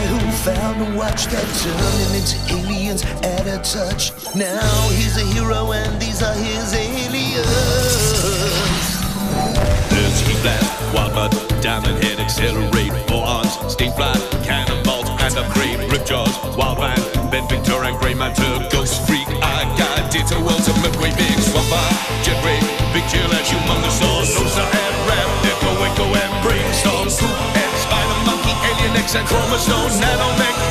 who found a watch that turned him into aliens at a touch. Now he's a hero and these are his aliens. There's heat blast, wild mud, diamond head, accelerate, four arms, steam fly, cannonballs, and upgrade, rip jaws, wild man, Ben Victor and Grey Matter, ghost freak, I got it, ultimate way, big swamper, jet ray, big chill and humongous saw, Nosa and Ram, Echo and brainstorm, Poop and Spider Monkey, Alien X and Chromosome, Nanomech,